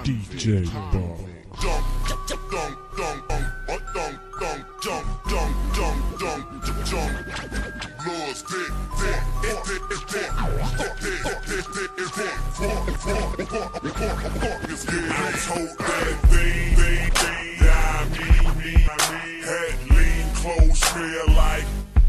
DJ Bob. I told that thing, had lean clothes smell like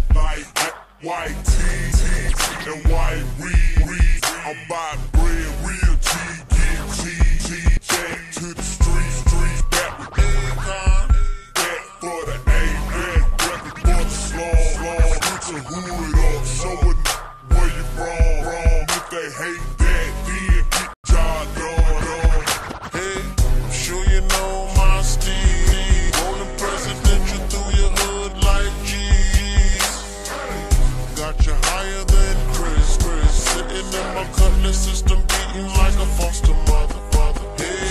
white tea and white weed. I'm by bread, real tea, get tea, back to the street, back with income, back for the A, back for the slum, put your hood up, show it where you from, if they hate that, then get job done. Hey, I'm sure you know my steez, rolling presidential through your hood like G's. Got you higher than Chris, sitting in my cutlass system, beating like a foster mother. Hey,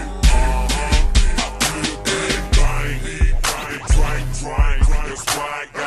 that's why